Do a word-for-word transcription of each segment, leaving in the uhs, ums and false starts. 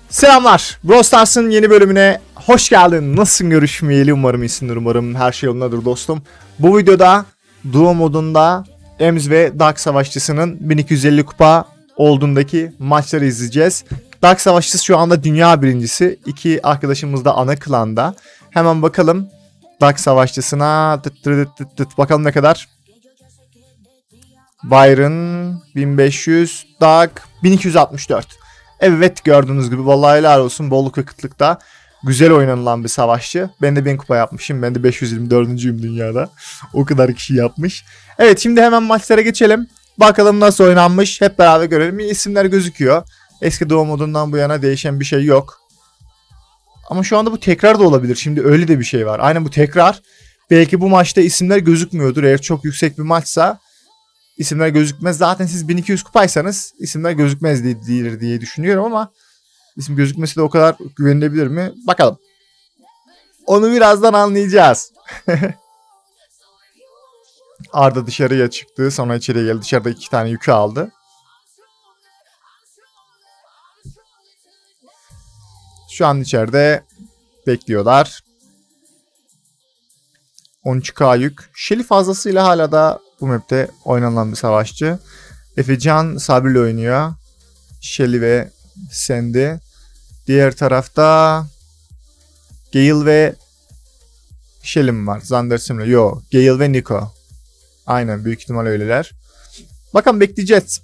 Selamlar. Brawl Stars'ın yeni bölümüne hoş geldin. Nasılsın görüşmeyeli? Umarım iyisindir. Umarım her şey yolundadır dostum. Bu videoda Duo modunda Ems ve Dark Savaşçısı'nın bin iki yüz elli kupa olduğundaki maçları izleyeceğiz. Dark Savaşçısı şu anda dünya birincisi. İki arkadaşımız da ana klanda. Hemen bakalım Dark Savaşçısına. Tıt tıt tıt tıt. Bakalım ne kadar. Byron bin beş yüz, Dark bin iki yüz altmış dört. Evet, gördüğünüz gibi vallahi helal olsun, bolluk ve kıtlıkta güzel oynanılan bir savaşçı. Ben de bin kupa yapmışım. Ben de beş yüz yirmi dördüncüyüm dünyada. O kadar kişi yapmış. Evet, şimdi hemen maçlara geçelim. Bakalım nasıl oynanmış. Hep beraber görelim. İsimler gözüküyor. Eski Doğu modundan bu yana değişen bir şey yok. Ama şu anda bu tekrar da olabilir. Şimdi öyle de bir şey var. Aynen, bu tekrar. Belki bu maçta isimler gözükmüyordur. Eğer çok yüksek bir maçsa İsimler gözükmez. Zaten siz bin iki yüz kupaysanız isimler gözükmez diye, diye düşünüyorum ama isim gözükmesi de o kadar güvenilebilir mi? Bakalım. Onu birazdan anlayacağız. Arda dışarıya çıktı. Sonra içeriye geldi. Dışarıda iki tane yükü aldı. Şu an içeride bekliyorlar. on üç K yük. Shelly fazlasıyla hala da bu map'te oynanan bir savaşçı. Efecan Sabri oynuyor. Shelly ve Sandy. Diğer tarafta Gale ve Shelly mi var? Zandersim'le. Yo, Gale ve Nico. Aynen, büyük ihtimal öyleler. Bakalım, bekleyeceğiz.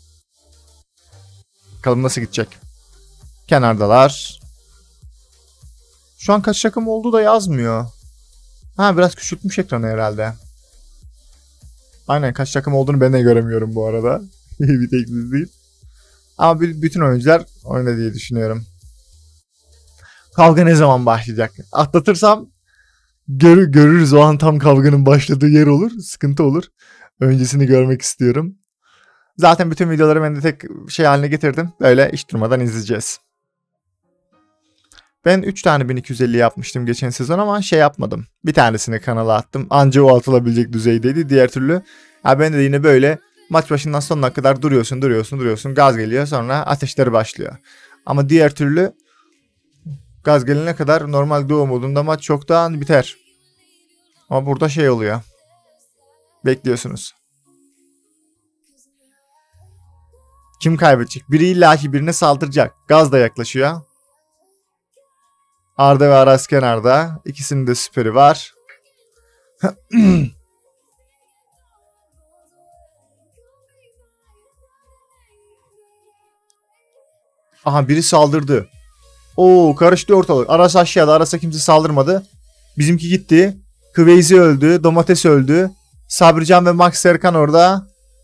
Bakalım nasıl gidecek. Kenardalar. Şu an kaç takım olduğu da yazmıyor. Ha, biraz küçültmüş ekranı herhalde. Aynen, kaç takım olduğunu ben de göremiyorum bu arada. Bir tek biz değil. Ama bütün oyuncular oyna diye düşünüyorum. Kavga ne zaman başlayacak? Atlatırsam gör, görürüz, o an tam kavganın başladığı yer olur. Sıkıntı olur. Öncesini görmek istiyorum. Zaten bütün videoları ben de tek şey haline getirdim. Böyle hiç durmadan izleyeceğiz. Ben üç tane bin iki yüz elli yapmıştım geçen sezon ama şey yapmadım. Bir tanesini kanala attım. Anca o atılabilecek düzeydeydi. Diğer türlü ya ben de yine böyle maç başından sonuna kadar duruyorsun, duruyorsun, duruyorsun. Gaz geliyor, sonra ateşleri başlıyor. Ama diğer türlü gaz gelene kadar normal duo modunda maç çoktan biter. Ama burada şey oluyor. Bekliyorsunuz. Kim kaybedecek? Biri illaki birine saldıracak. Gaz da yaklaşıyor. Arda ve Aras kenarda. İkisinin de süperi var. Aha, biri saldırdı. Oo, karıştı ortalık. Aras aşağıda. Aras'a kimse saldırmadı. Bizimki gitti. Kıveyzi öldü. Domates öldü. Sabrican ve Max Serkan orada.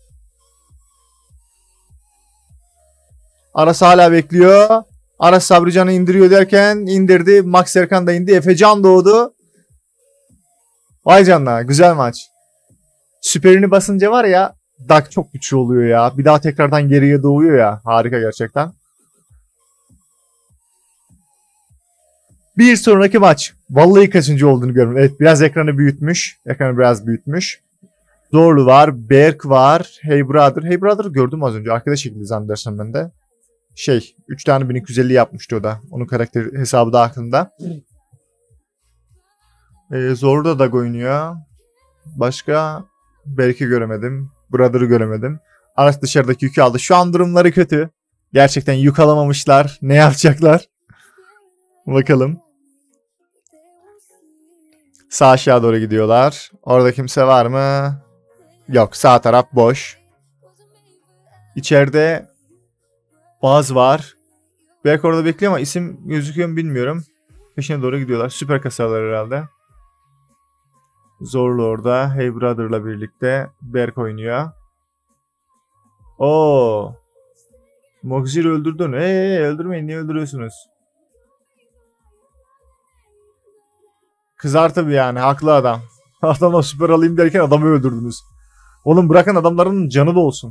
Aras hala bekliyor. Aras Sabrican'ı indiriyor derken indirdi. Max Serkan da indi. Efecan doğdu. Vay canına, güzel maç. Süperini basınca var ya, Dark çok güçlü oluyor ya. Bir daha tekrardan geriye doğuyor ya. Harika gerçekten. Bir sonraki maç. Vallahi kaçıncı olduğunu görüyorum. Evet, biraz ekranı büyütmüş. Ekranı biraz büyütmüş. Zorlu var. Berk var. Hey Brother. Hey Brother gördüm az önce. Arkadaş şekilde zannedersem ben de. Şey, üç tane bin iki yüz elli yapmıştı o da. Onun karakteri hesabı da aklında. Ee, Zorlu da oynuyor. Başka Berk'i göremedim. Brother'ı göremedim. Aras dışarıdaki yükü aldı. Şu an durumları kötü. Gerçekten yük alamamışlar. Ne yapacaklar? Bakalım. Sağ aşağı doğru gidiyorlar. Orada kimse var mı? Yok, sağ taraf boş. İçeride Baz var. Belki orada bekliyor ama isim gözüküyor mu bilmiyorum. Peşine doğru gidiyorlar. Süper kasalar herhalde. Zorlu orada. Hey Brother'la birlikte. Berk oynuyor. Oo. Moxir öldürdün. Eee öldürmeyin. Niye öldürüyorsunuz? Kızar tabii yani. Haklı adam. Adama süper alayım derken adamı öldürdünüz. Oğlum bırakın, adamların canı da olsun.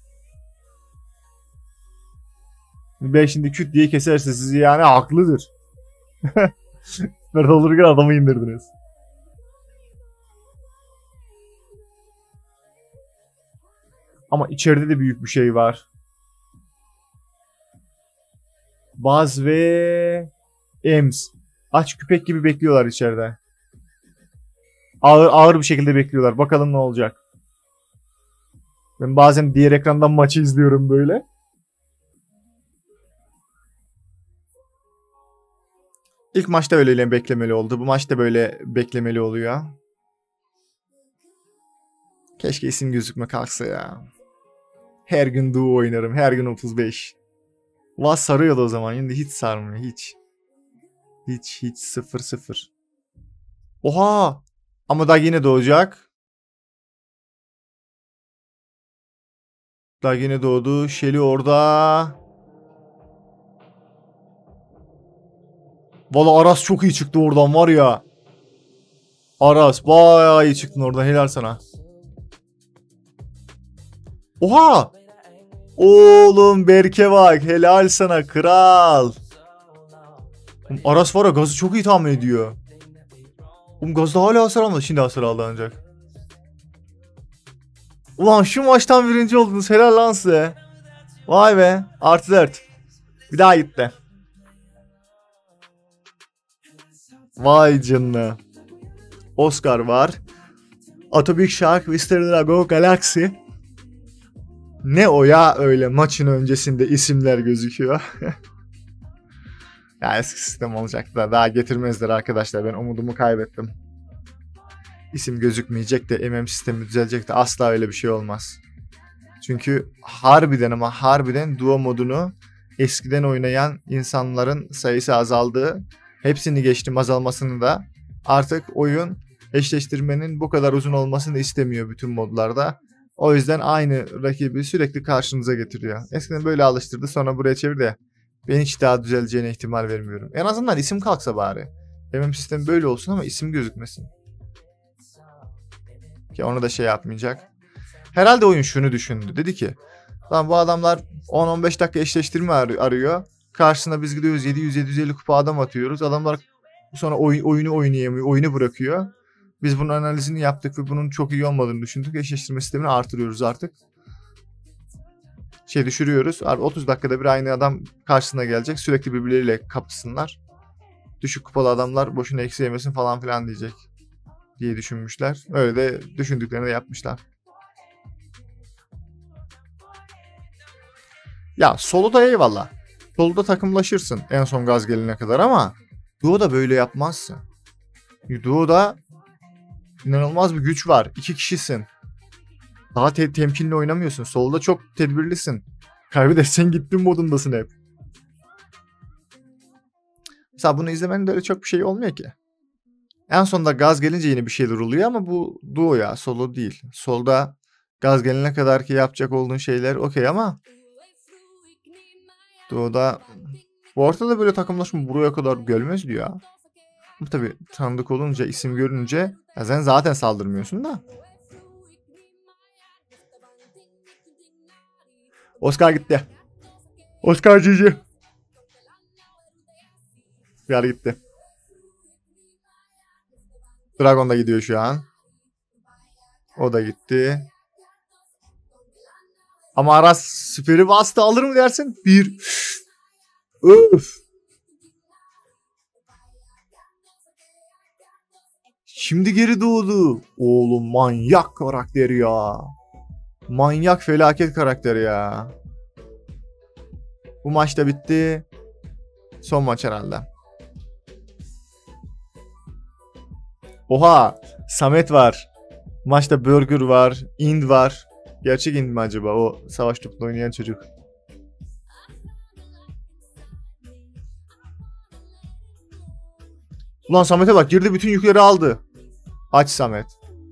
Ben şimdi küt diye keserse sizi yani haklıdır. Süper olurken adamı indirdiniz. Ama içeride de büyük bir şey var. Baz ve Ems. Aç köpek gibi bekliyorlar içeride. Ağır ağır bir şekilde bekliyorlar. Bakalım ne olacak. Ben bazen diğer ekrandan maçı izliyorum böyle. İlk maçta öyle beklemeli oldu. Bu maçta böyle beklemeli oluyor. Keşke isim gözükme kalksa ya. Her gün duo oynarım. Her gün otuz beş. Vaz sarıyordu o zaman. Şimdi hiç sarmıyor. Hiç. Hiç hiç sıfır sıfır. Oha! Ama daha yine doğacak. Daha yine doğdu. Shelly orada. Valla Aras çok iyi çıktı oradan var ya. Aras bayağı iyi çıktın oradan. Helal sana. Oha! Oğlum Berke bak. Helal sana kral. Aras var ya gazı çok iyi tahmin ediyor. Oğlum gazda hala hasar almadı. Şimdi hasar aldı ancak. Ulan şu maçtan birinci oldunuz. Helal lan size. Vay be. Artı dört. Bir daha gitti. Vay canına. Oscar var. Atomic Shark, Mister Drago, Galaxy. Ne o ya öyle maçın öncesinde isimler gözüküyor. Ya eski sistem olacak da daha getirmezler arkadaşlar. Ben umudumu kaybettim. İsim gözükmeyecek de M M sistemi düzelecek de asla öyle bir şey olmaz. Çünkü harbiden ama harbiden duo modunu eskiden oynayan insanların sayısı azaldı. Hepsini geçtim azalmasını da. Artık oyun eşleştirmenin bu kadar uzun olmasını istemiyor bütün modlarda. O yüzden aynı rakibi sürekli karşınıza getiriyor. Eskiden böyle alıştırdı sonra buraya çevirdi ya. Ben hiç daha düzeleceğine ihtimal vermiyorum. En azından isim kalksa bari. M M sistemi böyle olsun ama isim gözükmesin. Ki onu da şey yapmayacak. Herhalde oyun şunu düşündü. Dedi ki lan bu adamlar on on beş dakika eşleştirme arıyor. Karşısına biz gidiyoruz yedi yüz yedi yüz elli kupa adam atıyoruz. Adamlar sonra oy, oyunu oynayamıyor. Oyunu bırakıyor. Biz bunun analizini yaptık ve bunun çok iyi olmadığını düşündük. Eşleştirme sistemini artırıyoruz artık. Şey düşürüyoruz. otuz dakikada bir aynı adam karşısına gelecek. Sürekli birbirleriyle kapışsınlar. Düşük kupalı adamlar boşuna eksi yemesin falan filan diyecek diye düşünmüşler. Öyle de düşündüklerini de yapmışlar. Ya soloda eyvallah. Soloda takımlaşırsın en son gaz gelene kadar ama duo'da böyle yapmazsın. Duo'da inanılmaz bir güç var. İki kişisin. Daha te- temkinli oynamıyorsun. Soloda çok tedbirlisin. Kaybedersen gittin modundasın hep. Mesela bunu izlemenin de öyle çok bir şey olmuyor ki. En sonunda gaz gelince yine bir şeyler oluyor ama bu duo ya solo değil. Solda gaz gelene kadar ki yapacak olduğun şeyler okey ama duo'da bu ortada böyle takımlaşma buraya kadar gelmez diyor ya. Bu tabii tanıdık olunca isim görünce ya sen zaten saldırmıyorsun da. Oscar gitti. Oscar Cici. Yer gitti. Dragon da gidiyor şu an. O da gitti. Ama Aras süperi bastı alır mı dersin? Bir. Öf. Şimdi geri doğdu. Oğlum manyak karakter ya. Manyak felaket karakter ya. Bu maç da bitti. Son maç herhalde. Oha. Samet var. Maçta Burger var. Ind var. Gerçek Ind mi acaba? O savaş toplu oynayan çocuk. Ulan Samet'e bak. Girdi bütün yükleri aldı. Aç Samet.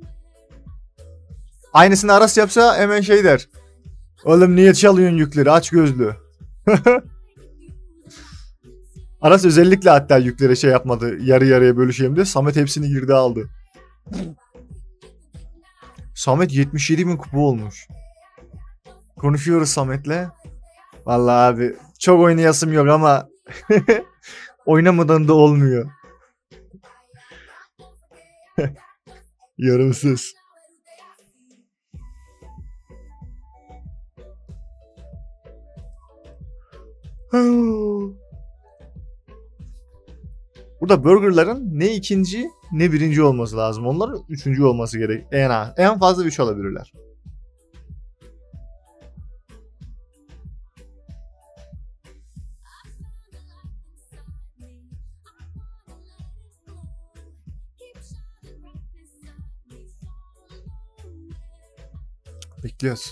Aynısını Aras yapsa hemen şey der. Oğlum niye çalıyorsun yükleri? Aç gözlü. Aras özellikle hatta yüklere şey yapmadı. Yarı yarıya bölüşeyim diye. Samet hepsini girdi aldı. Samet yetmiş yedi bin kupa olmuş. Konuşuyoruz Samet'le. Vallahi abi çok oynayasım yok ama oynamadan da olmuyor. Yarımsız. Burada burgerların ne ikinci ne birinci olması lazım. Onların üçüncü olması gerek. En az. En fazla üç alabilirler. Bekliyoruz.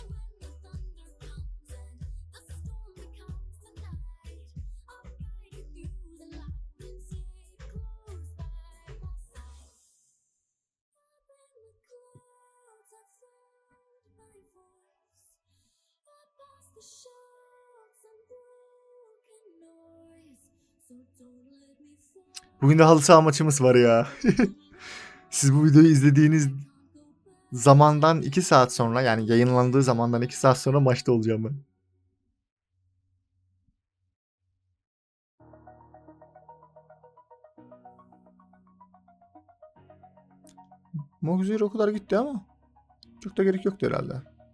Bugün de halı saha maçımız var ya. Siz bu videoyu izlediğiniz zamandan iki saat sonra, yani yayınlandığı zamandan iki saat sonra maçta olacağım ben. Moguzer o kadar gitti ama çok da gerek yoktu herhalde.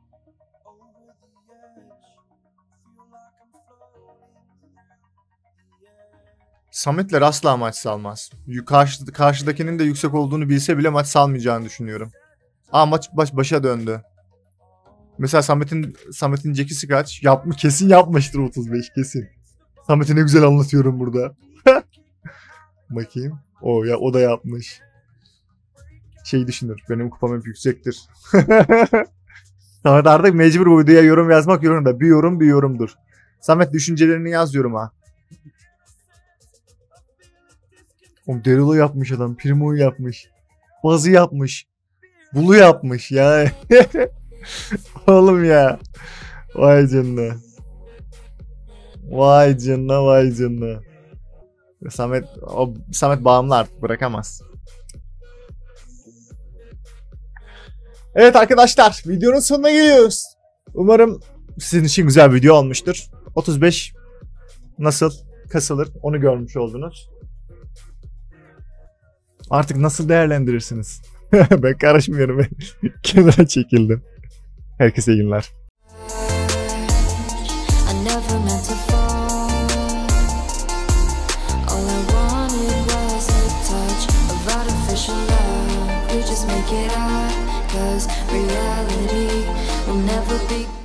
Sametler asla maç salmaz. Karşı, karşıdakinin de yüksek olduğunu bilse bile maç salmayacağını düşünüyorum. Aa, maç baş, başa döndü. Mesela Samet'in Samet'in Jackie'si kaç? Yapmış, kesin yapmıştır otuz beş kesin. Samet'i ne güzel anlatıyorum burada. Bakayım. O ya, o da yapmış. Şey düşünür. Benim kupam hep yüksektir. Samet artık mecbur bu videoya yorum yazmak yorumda. Bir yorum bir yorumdur. Samet düşüncelerini yaz yoruma. Oğlum Daryl'ı yapmış adam. Primo'yu yapmış. Bazı yapmış. Bulu yapmış ya. Oğlum ya. Vay canına. Vay canına, vay canına. Samet, o Samet bağımlı artık, bırakamaz. Evet arkadaşlar, videonun sonuna geliyoruz. Umarım sizin için güzel bir video olmuştur. otuz beş nasıl kasılır onu görmüş oldunuz. Artık nasıl değerlendirirsiniz? Ben karışmıyorum. Ben kenara çekildim. Herkese iyi günler. Make it out, 'cause reality will never be